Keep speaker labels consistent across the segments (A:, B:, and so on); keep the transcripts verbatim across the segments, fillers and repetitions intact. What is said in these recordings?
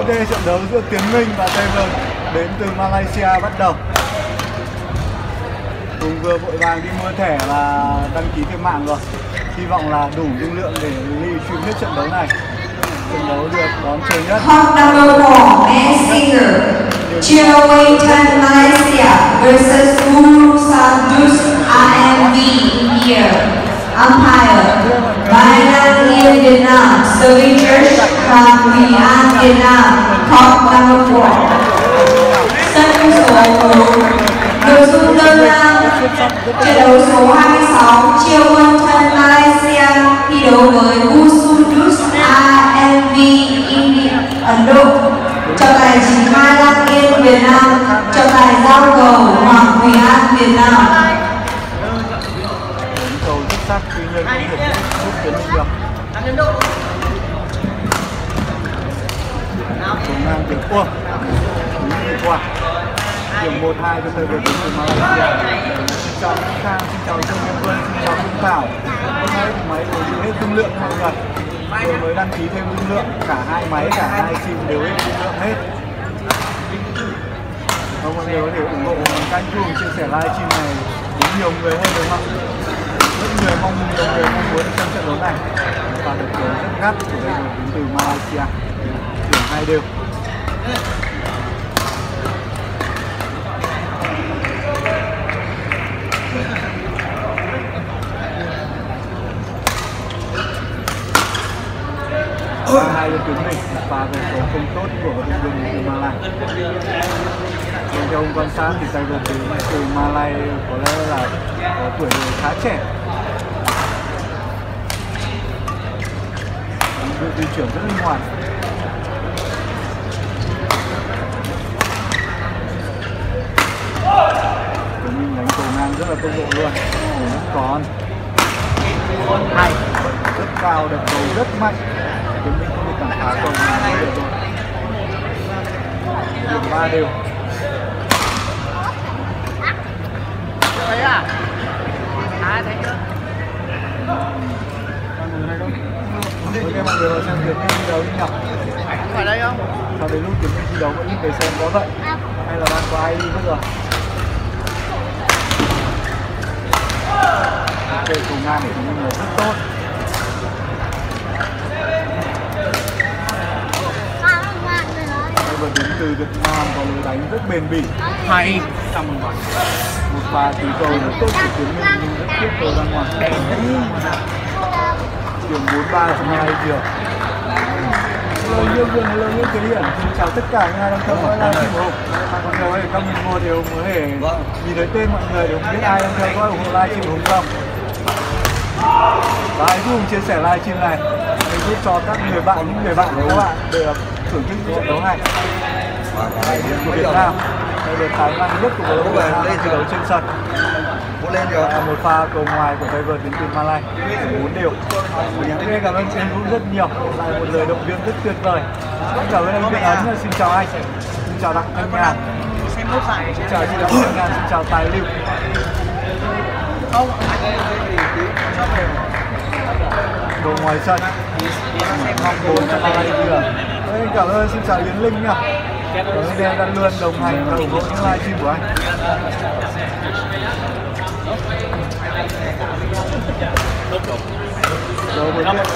A: Ok, trận đấu giữa Tiến Minh và tay vợt đến từ Malaysia bắt đầu. Hùng vừa vội vàng đi mua thẻ và đăng ký thêm mạng rồi. Hy vọng là đủ dung lượng để livestream hết trận đấu này. Trận đấu được đón chờ nhất.
B: Hot number four, man singer, Chilwell Malaysia versus Guru Sardus R and B India. Umpire, Mai Lan Yên Việt Nam, serving judge Hoàng Thùy An Việt Nam, court number four. Sân số một, nội dung đơn nam, trận đấu số hai mươi sáu, Chilwell Malaysia thi đấu với Guru Sardus R and B India, Ấn Độ. Trọng tài chính Mai Lan Yên Việt Nam, trọng tài giao cầu Hoàng Thùy An Việt Nam.
A: Cầu rất sắc, tuy nhiên không thể giúp Tiến Minh được. Cầu ngang được qua. Đúng qua. Điểm một hai cho tay vợt đến từ Malaysia. Xin chào Nguyễn Khang, xin chào Trương Nguyễn Vân, xin chào Phương Thảo. Hôm nay máy đều giữ hết dung lượng mọi người. Tôi mới đăng ký thêm dung lượng, cả hai máy, cả hai sim đều hết dung lượng hết. Không, mọi người có thể ủng hộ bằng kênh chuông chia sẻ livestream này đến nhiều người hơn đúng không? Rất người mong nhiều người mong muốn xem trận đấu này và được球rất gắt của đây là đến từ Malaysia. Điểm hai đều. Ba hai lên Tiến Minh, pha về số không tốt của vận động viên từ Malai. Theo ông quan sát thì tay vợt đến từ Malai có lẽ là có tuổi đời khá trẻ. Đội di chuyển rất linh hoạt. Tiến Minh đánh cầu ngang rất là tốc độ luôn. Vẫn còn hay, rất cao, đập cầu rất mạnh. Tiến Minh không bị cản phá cầu này được rồi. Điểm ba đều.
C: Thấy à? À thấy chưa?
A: Ok mọi người vào xem Tiến Minh thi đấu đi nhỉ?
C: Không phải đây không?
A: Sau đến lúc Tiến Minh thi đấu vẫn ít người xem có vậy? Hay là đang có ai đi mất rồi? Ok, cầu ngang của Tiến Minh là rất tốt. Và đến từ Việt Nam có lối đánh rất bền bỉ.
C: Hay.
A: Một pha tứ cầu rất tốt của Tiến Minh nhưng rất tiếc cầu ra ngoài. Điểm bốn ba trong hai chiều. Hello Dương Dương, hello Nguyễn Thế Hiển. Xin chào tất cả những ai đang theo dõi livestream của Hùng. Mọi người có thể comment một điều có thể nhìn thấy tên mọi người để không biết ai đang theo dõi ủng hộ livestream của Hùng không. Và hãy giúp Hùng chia sẻ livestream này để giúp cho các người bạn, những người bạn của các bạn được thưởng thức những trận đấu này. Đại diện của Việt Nam, đây là tài năng nhất của đội Việt Nam thi đấu trên sân. À, một pha cầu ngoài của tay vợt đến từ Malai, bốn đều. Xin cảm ơn anh Vũ rất nhiều, lại một lời động viên rất tuyệt vời. Xin cảm ơn anh Việt Ấn, xin chào anh, xin chào Đặng Thanh Nhàn, xin chào chị Đặng Thanh Nhàn, xin chào Tài Lưu. Cầu ngoài sân, mong bốn cho Malaysia. Anh cảm ơn, xin chào Yến Linh nha. Cảm ơn em đã luôn đồng hành và ủng hộ những livestream của anh. Rồi, một chuyện.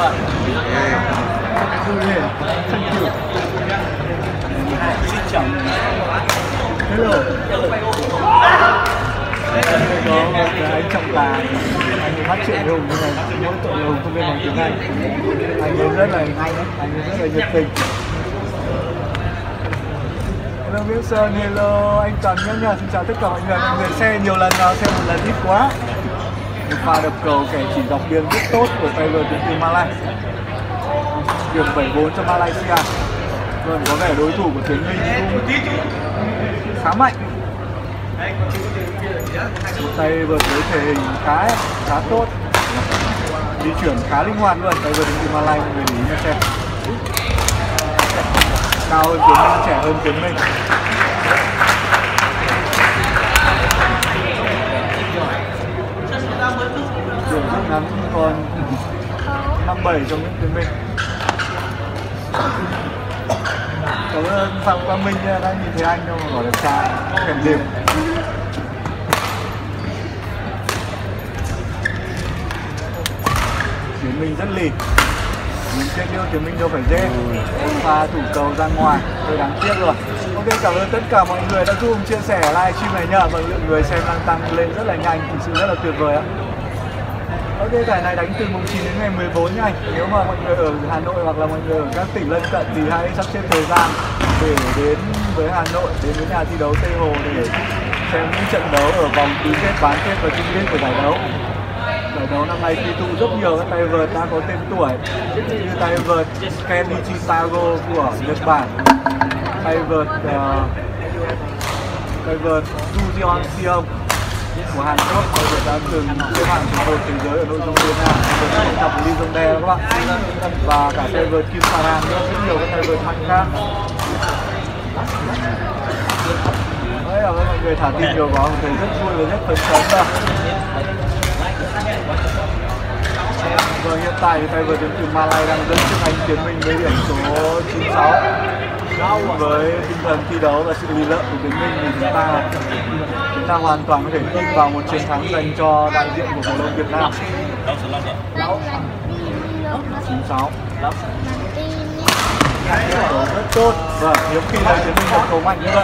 A: Vui hề, thank you. Xin chào. Hello. Có một cái anh trọng tài, anh ấy bắt chuyện với Hùng nhưng mà mỗi tội là Hùng không biết bằng tiếng Anh. Anh ấy rất là hay, anh ấy rất là nhiệt tình. Hello Nguyễn Sơn, hello anh Trần nhé nha, xin chào tất cả mọi người. Mọi người xem nhiều lần nào, xem một lần ít quá. Một pha đập cầu kẻ chỉ dọc biên rất tốt của tay vợt đến từ Malai. Điểm bảy bốn cho Malaysia. Còn có vẻ đối thủ của Tiến Minh cũng khá mạnh. Một tay vợt với thể hình khá khá tốt, di chuyển khá linh hoạt luôn. Tay vợt đến từ Malai, mọi người để ý nha xem. Cao hơn Tiến Minh, trẻ hơn Tiến Minh. Điểm rất ngắn còn năm bảy cho Nguyễn Tiến Minh. Cầu Cảm ơn Phạm Quang Minh đã nhìn thấy anh đâu mà bảo đẹp trai kèm đêm. Tiến Minh rất lì. Mình chết yêu Tiến Minh đâu phải dễ. Pha thủ cầu ra ngoài, hơi đáng tiếc rồi. Ok, cảm ơn tất cả mọi người đã giúp chia sẻ livestream này nhá. Và lượng người xem đang tăng lên rất là nhanh, thực sự rất là tuyệt vời ạ. Ok, giải này đánh từ mùng chín đến ngày mười bốn nha anh. Nếu mà mọi người ở Hà Nội hoặc là mọi người ở các tỉnh lân cận thì hãy sắp xếp thời gian để đến với Hà Nội, đến với nhà thi đấu Tây Hồ để xem những trận đấu ở vòng tứ kết, bán kết và chung kết của giải đấu. Giải đấu năm nay quy tụ rất nhiều các tay vợt đã có tên tuổi như tay vợt Kenichi Tago của Nhật Bản, tay vợt uh, tay vợt Ju Jeon của Hàn Quốc, tay vợt đã từng xếp hạng số một thế giới ở nội dung Việt Nam, tay vợt tập Lee Jong Dae các bạn, và cả tay vợt Kim Saran nữa, rất nhiều các tay vợt mạnh khác. Đấy là mọi người thả tin nhiều quá, mình thấy rất vui và rất phấn chấn rồi. Rồi hiện tại thì tay vợt đến từ Malay đang dẫn trước anh Tiến Minh với điểm số chín sáu. Với tinh thần thi đấu và sự lì lợm của Tiến Minh thì chúng ta chúng ta hoàn toàn có thể tin vào một chiến thắng dành cho đại diện của cầu lông Việt Nam. chín sáu. Cầu rất tốt và hiếm khi thấy Tiến Minh một cầu mạnh như vậy.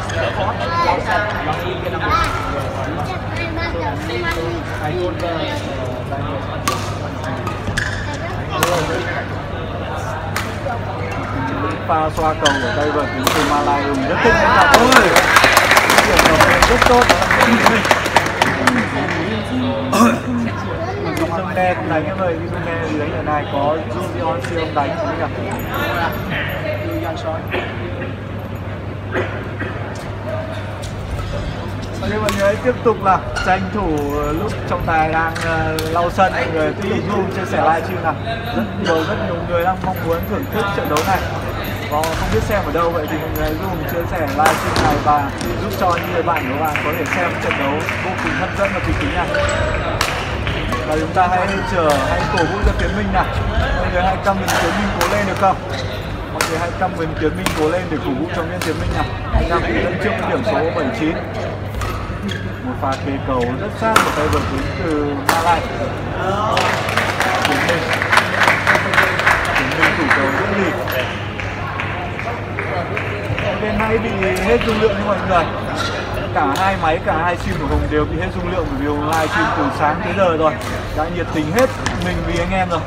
A: Pha xoa cầu của tay vợt đến từ Malay Hùng rất thích đánh cả ôi điểm đầu tiên rất tốt Dung Đe cũng đánh em ơi, Dung Đe thì đánh ở này có Ju Jeon siêu đánh với cả ok, mọi người hãy tiếp tục là tranh thủ lúc trọng tài đang uh, lau sân, mọi người tiếp tục zoom chia sẻ livestream nào. Rất nhiều rất nhiều người đang mong muốn thưởng thức trận đấu này và không biết xem ở đâu, vậy thì mọi người hãy zoom chia sẻ livestream này và giúp cho những người bạn của bạn có thể xem trận đấu vô cùng hấp dẫn và kịch tính nha. Và chúng ta hãy chờ, hãy cổ vũ cho Tiến Minh nào. Mọi người hãy comment Tiến Minh cố lên được không? Mọi người hãy comment Tiến Minh cố lên để cổ vũ cho viên Tiến Minh nào. Anh đang bị dẫn trước với điểm số bảy chín. Một pha kế cầu rất sát một tay vợt đến từ Malay. Tiến Minh Tiến Minh thủ cầu rất lì. Bên nãy bị hết dung lượng nha mọi người. Cả hai máy, cả hai stream của Hùng đều bị hết dung lượng bởi vì Hùng live stream từ sáng tới giờ rồi. Đã nhiệt tình hết mình vì anh em rồi.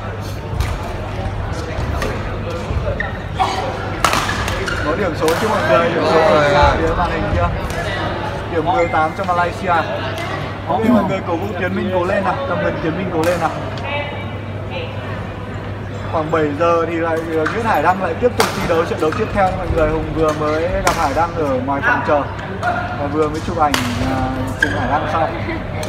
A: Có điểm số cho mọi người, điểm số ở phía màn hình chưa? Điểm mười tám cho Malaysia. Ok, mọi người cổ vũ Tiến Minh cố lên nào, tâm hình Tiến Minh cố lên nào. Khoảng bảy giờ thì lại Nguyễn Hải Đăng lại tiếp tục thi đấu trận đấu tiếp theo. Mọi người, Hùng vừa mới gặp Hải Đăng ở ngoài phòng chờ và vừa mới chụp ảnh uh, cùng Hải Đăng xong.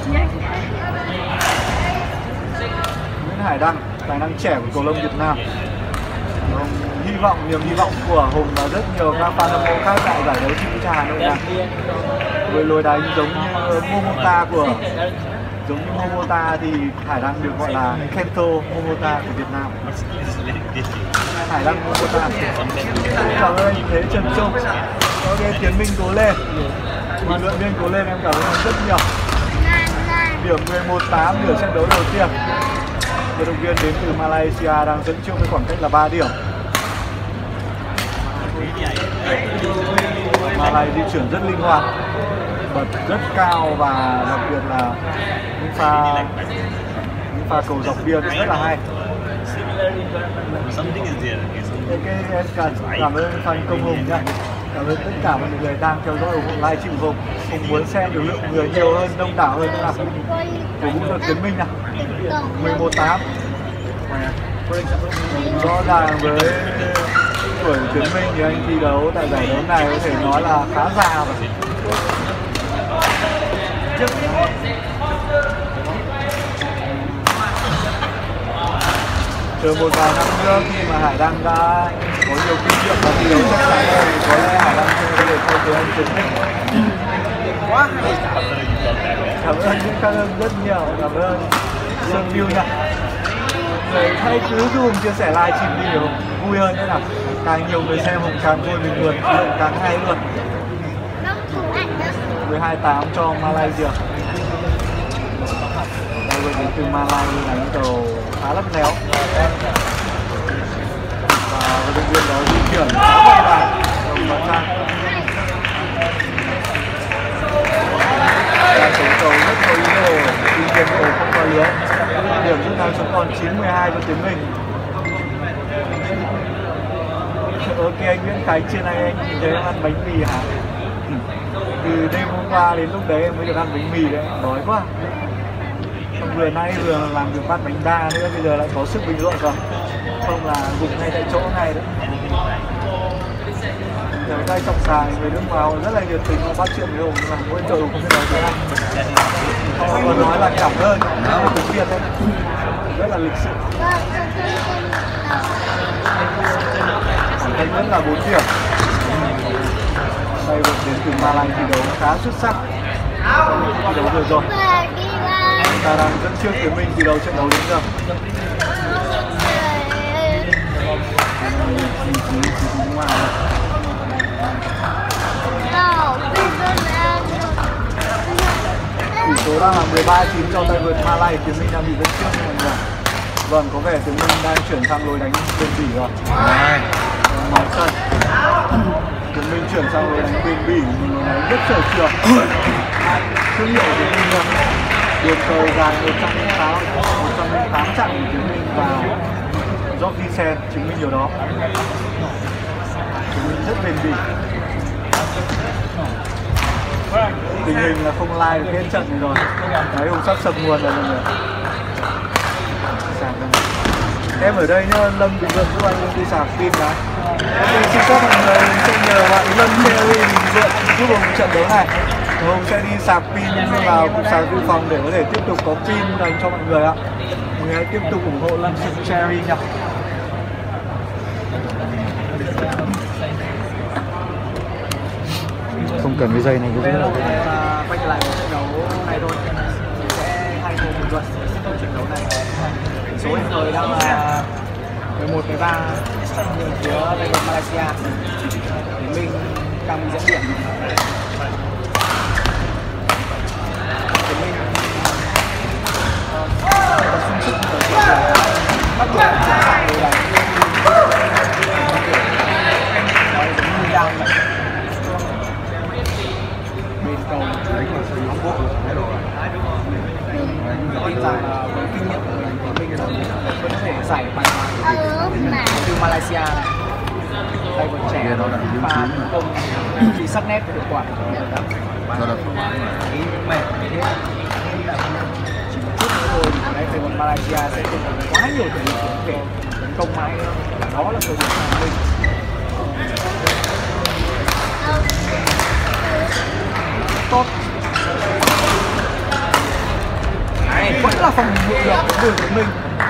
A: Nguyễn Hải Đăng, tài năng trẻ của cầu lông Việt Nam. Hùng hy vọng, niềm hy vọng của Hùng và rất nhiều các fan hâm mộ khác tại giải đấu Chim Trà Hà Nội này. Với lối đánh giống như Momota của giống như Momota thì Hải Đăng được gọi là Kento Momota của Việt Nam. Hải Đăng Momota. Cảm ơn anh Thế Trần Trung. Ok, Tiến Minh cố lên. Bình luận viên cố lên, em cảm ơn anh rất nhiều. Điểm mười một tám nửa trận đấu đầu tiên. Vận động viên đến từ Malaysia đang dẫn trước với khoảng cách là ba điểm. Malay di chuyển rất linh hoạt, bật rất cao và đặc biệt là những pha những pha cầu dọc biên rất là hay. Ok, em cảm, cảm ơn fan Công Hùng nha. Cảm ơn tất cả mọi người đang theo dõi ủng hộ livestream của Hùng. Hùng muốn xem được lượng người nhiều hơn, đông đảo hơn nữa nào. Cổ vũ cho Tiến Minh nào. mười một tám. Rõ ràng với tuổi Tiến Minh thì anh thi đấu tại giải đấu này có thể nói là khá già rồi. Chờ một vài năm nữa khi mà Hải Đăng đã có nhiều kinh nghiệm và thi đấu chắc chắn hơn thì có lẽ Hải Đăng sẽ có thể thay thế anh Tiến Minh. Cảm ơn những cảm ơn rất nhiều, cảm ơn Sơn View nha. người hãy cứ dùng chia sẻ livestream đi hiểu vui hơn nữa nào. Càng nhiều người xem Hùng càng vui mình luôn, lượng càng hay luôn. mười hai tám cho Malaysia. Đây vừa đến từ Malaysia đánh cầu khá lắc léo. Và vận động viên đó di chuyển khá vội vàng đồng vào trang. Đa số cầu rất có ý đồ, tuy nhiên cầu không vào lưới. Điểm rút ngắn xuống còn chín mười hai cho Tiến Minh. Ok anh Nguyễn Khánh, trên này anh nhìn thấy em ăn bánh mì hả? Từ đêm hôm qua đến lúc đấy em mới được ăn bánh mì đấy, đói quá. Xong vừa nay vừa làm được bát bánh đa nữa, bây giờ lại có sức bình luận rồi. Không là gục ngay tại chỗ này đấy. Ở đây trong sàn người nước ngoài rất là nhiệt tình, bắt chuyện với Hùng nhưng mà mỗi trời Hùng không biết nói tiếng Anh. Họ còn nói là cảm ơn, là tiếng Việt đấy, rất là lịch sự. Đây vẫn là bốn điểm. Đây vẫn đến từ Malaysia thi đấu khá xuất sắc trong những thi đấu vừa rồi. Ta đang dẫn trước Tiến Minh thi đấu trận đấu đến giờ. Tỷ số đang là mười ba chín cho tay vợt Malaysia. Tiến Minh đang bị dẫn trước mọi người. Vâng, có vẻ Tiến Minh đang chuyển sang lối đánh bền bỉ rồi. Ngoài sân Tiến Minh chuyển sang lối đánh bền bỉ, mình nói rất sở trường. Thương hiệu của Tiến Minh rồi. Đường cầu dài một trăm lẻ tám chặng của Tiến Minh và Georgie Sen chứng minh điều đó. Tiến Minh rất bền bỉ. Tình hình là không like được hết trận này rồi. Đấy, Hùng sắp sập nguồn rồi mọi người. Em ở đây nhá, Lâm bình luận giúp anh đi sạc pin đã. Em xin phép mọi người sẽ nhờ bạn Lâm Cherry bình luận giúp Hùng trận đấu này. Hùng sẽ đi sạc pin vào cục sạc dự phòng để có thể tiếp tục có pin dành cho mọi người ạ. Mọi người hãy tiếp tục ủng hộ Lâm Cherry nha.
D: Không cần cái dây này cũng rất là
A: quay trở lại một trận đấu này thôi. Mình sẽ hai hồ bình luận trận đấu này. Số hiện thời đang là mười một mười ba phía tay vợt Malaysia. Tiến Minh đang bị dẫn điểm. Tiến Minh tập trung sức ở trận đấu bắt buộc chuyển sang người này. Nói giống như đang bên cầu bóng bộ. Tin rằng là với kinh nghiệm của mình thì mình vẫn có thể giải bài từ Malaysia này. Tay vợt trẻ pha tấn công khi sắc nét và hiệu quả. Chỉ một chút nữa thôi thì tay vợt Malaysia sẽ không còn quá nhiều thời điểm để tấn công mãi nữa. Đó là thời điểm của mình. Tốt. Vẫn là phòng ngự được của Đường Tiến Minh.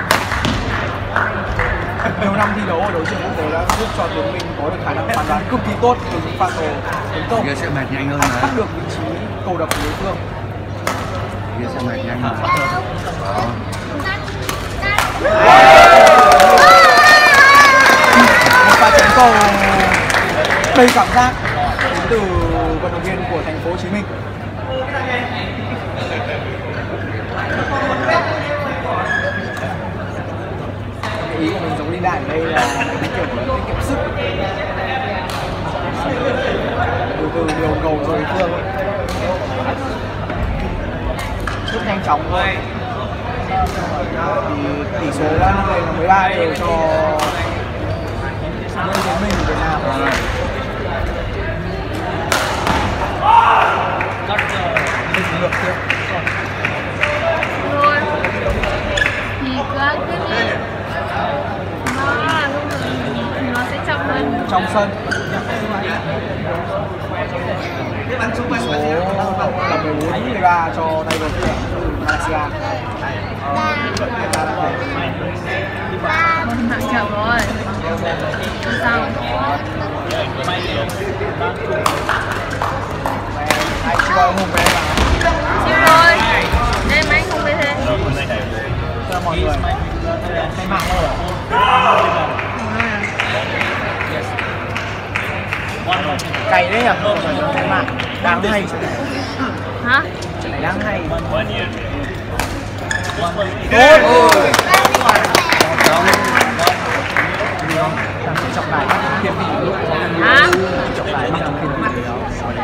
A: Nhiều năm thi đấu ở đấu trường quốc tế đã giúp cho Tiến Minh có được khả năng phán đoán cực kỳ tốt từ những pha cầu tấn công,
D: sẽ mệt nhanh hơn
A: bắt được vị trí cầu đập của đối phương.
D: Kia sẽ mệt nhanh hơn.
A: Một pha chém cầu đầy cảm giác đến từ vận động viên của thành phố Hồ Chí Minh. Ý của mình giống Linh Đại ở đây là cái kiểu tiết kiệm sức, từ từ điều cầu cho đối phương, rất nhanh chóng thôi. Thì tỷ số đã lên là mười ba đều cho bên Tiến Minh của Việt Nam. Mình ngược tiếp.
E: Thì cứ ăn tiếp đi. Nó là lúc nó sẽ trong hơn.
A: Trong sân. Số là mười bốn mười ba cho tay vợt trẻ Malaysia.
E: Mạng chậm rồi. Không sao.
A: Anh chưa Hùng về mà.
E: Chịu rồi. Em anh không về thế.
A: Mọi
C: mọi người. Thay mặt thôi à? Cày đấy nhỉ? Thay mặt. Đáng hay.
E: Hả?
C: Này đáng hay.
A: Tốt.
C: Chọc lại hiệp vị lúc
E: Hả?
C: chọc lại trong hiệp vị đó.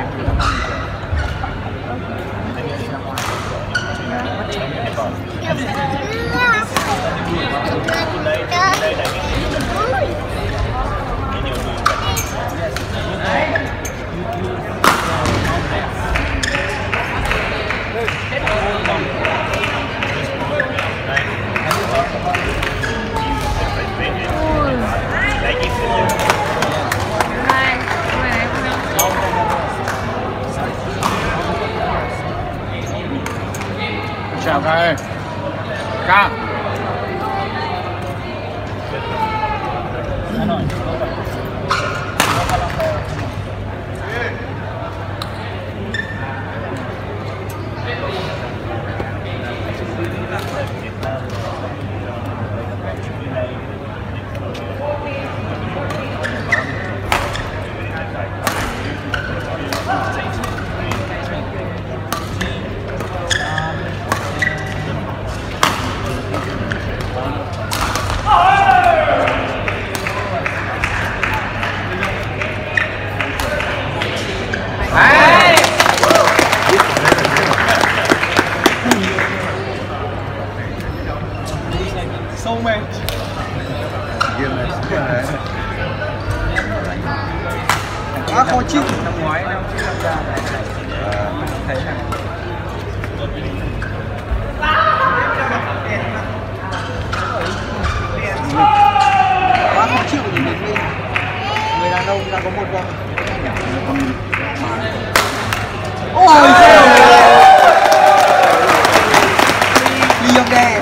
D: Chào các em. Ca.
C: Quá khó chịu. Năm ngoái năm trước năm ra thấy này. Quá khó chịu nhìn đến mình. Người đàn ông đã có một vòng. Ôi giời. Đi ông đè.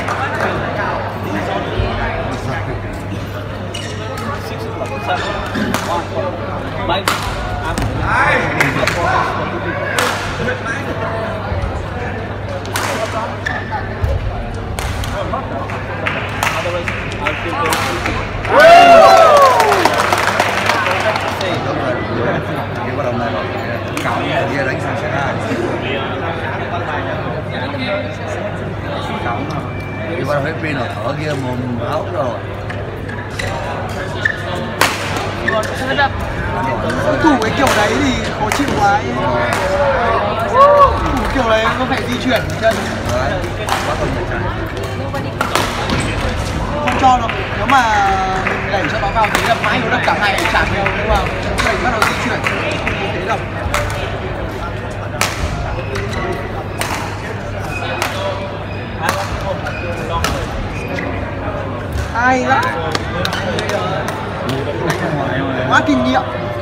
D: Cái bắt đầu này cào kia đánh sang sẽ ra. Cái bắt đầu hết pin rồi, thở kia mồm áo rồi.
C: Đối thủ cái kiểu đấy thì khó chịu quá ấy. Thủ kiểu đấy có phải di chuyển chân.
D: Đấy, quá không phải chạy.
C: Không cho đâu. Nếu mà mình đẩy cho nó vào thì đập mãi nó đập cả ngày chả nhiều, nhưng mà đẩy bắt đầu di chuyển không như thế đâu. Hay lắm. Quá kinh nghiệm.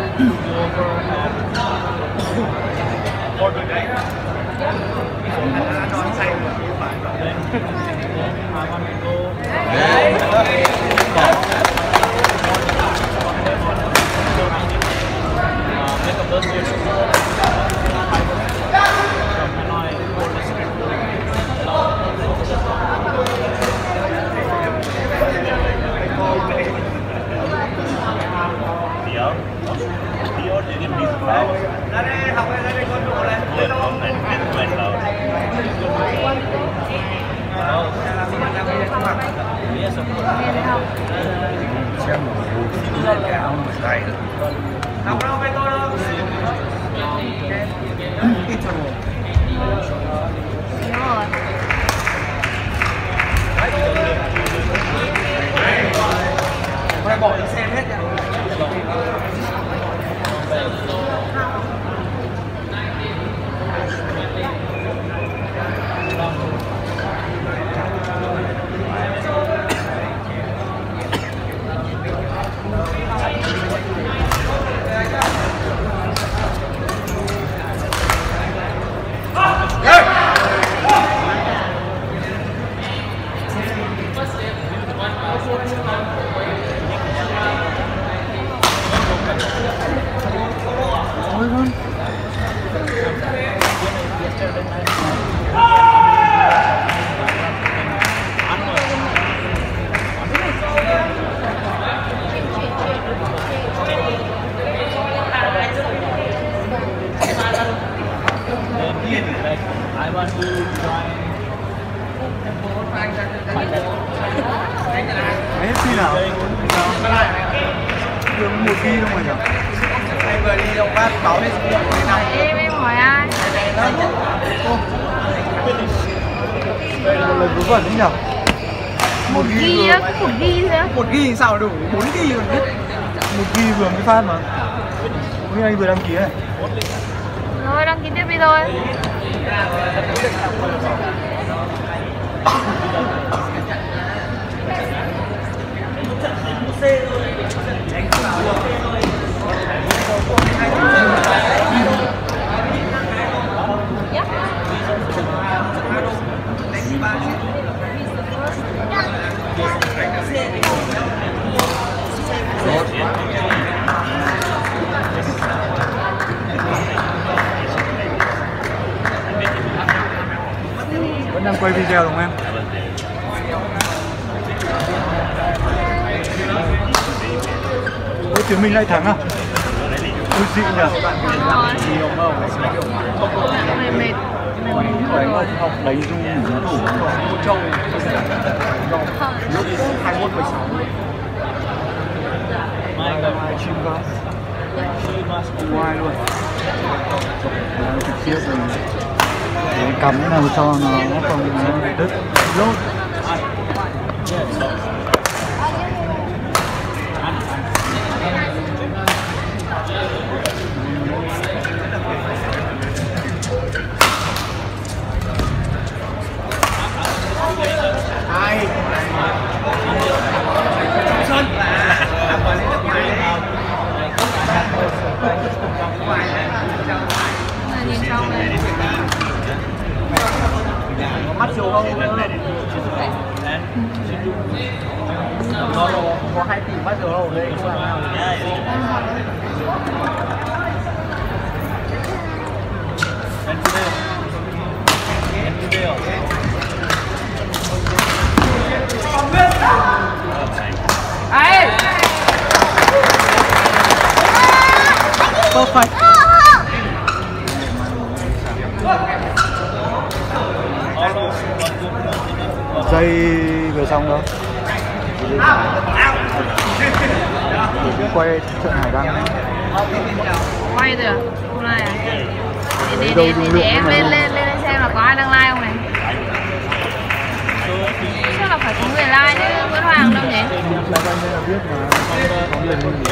D: Xem một cái áo mà tay được.
C: Hôm nay bỏ đi xem hết nha.
A: Yeah. Hết khi nào? Được một ghi đâu mà nhỉ?
C: Anh vừa đi đâu bác báo lên số điện nào.
E: Em em hỏi ai?
A: Lần vớ vẩn đấy nhỉ?
E: Một ghi á, cứ một ghi thôi á.
C: Một ghi sao đủ, bốn ghi còn biết.
A: Một ghi vừa mới phát mà. Như anh vừa đăng ký này.
E: Rồi đăng ký tiếp đi thôi.
A: Vẫn đang quay video đúng không em? Ôi Tiến Minh lại thắng à? Ôi dị nhỉ?
E: Mệt mệt.
A: Đánh học đánh dung ngủ thủ
C: Châu lúc hai mốt mười sáu.
A: chim vào ngoài luôn. Đang trực tiếp mình để cắm cái nào cho nó không nó đứt lốt.
C: Hai Sơn
E: Nhìn trong này.
C: mắt chiều không nó có hai tỷ mắt chiều không đây không làm nào.
E: Ấy.
A: Perfect. Dây vừa xong đâu. Quay trận Hải Đăng.
E: Quay rồi à? Hôm nay à? Để, để, để, để, để em lên, lên, lên xem là có ai đang like không này. Chắc là phải có người like chứ Nguyễn Hoàng đâu nhỉ?
A: Biết mà có lần luôn.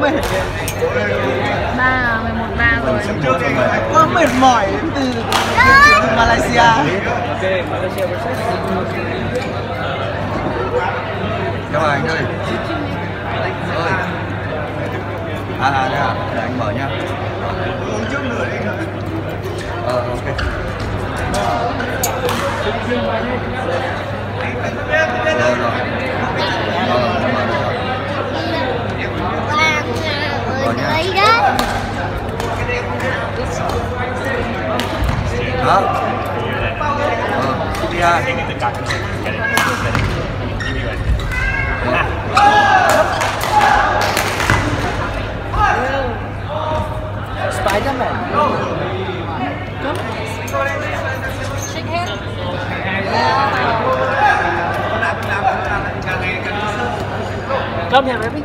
C: mệt.
E: ba mười một ba rồi.
C: Quá mệt mỏi từ Malaysia.
D: Chào anh ơi. Ơi. À à đây à, để anh mở nhá.
C: Uống chút nữa đi.
D: Ờ ok. Rồi rồi. Ờ, mở được rồi. Mở nhá. Đó. Ờ, đi ha.
C: Spider-Man.
E: Shake hand.
C: Come here, baby.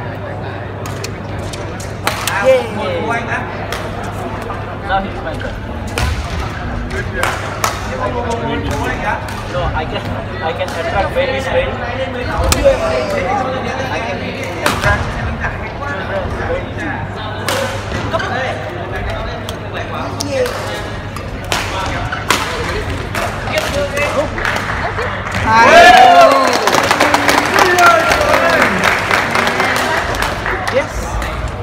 C: Yeah. Now he's my turn. So I can I can attract very very. I can attract yes.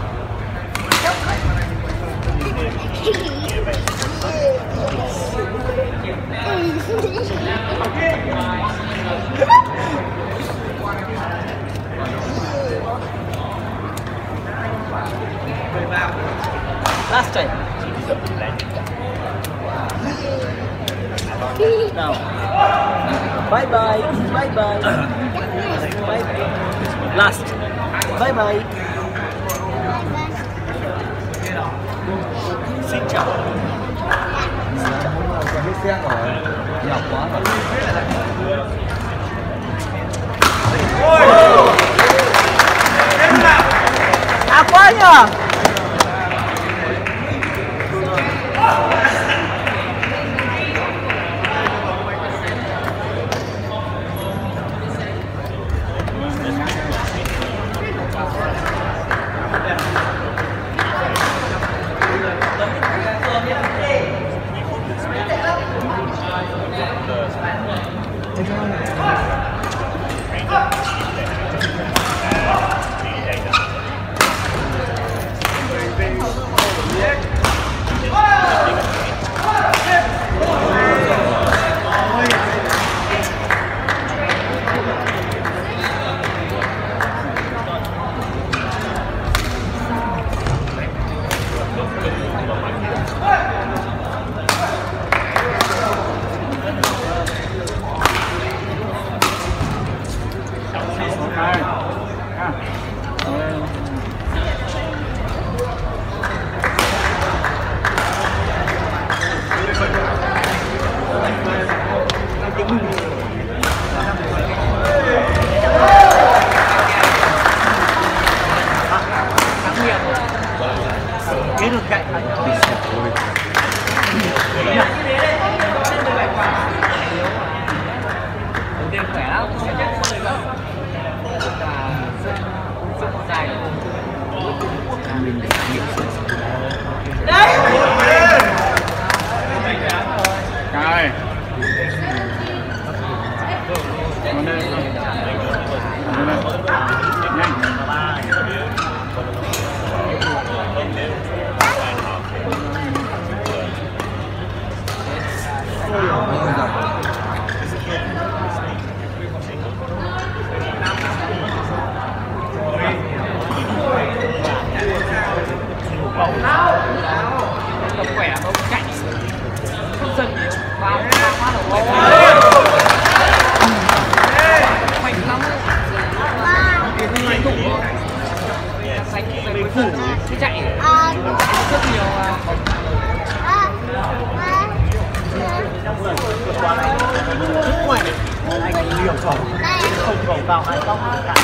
C: Last time. Now. Bye bye. Bye bye. Bye bye. Last. Bye bye. Xin chào.
D: Biết xe rồi. Nhọc quá rồi.
C: À quá nhờ. Không vào hai tóc cả.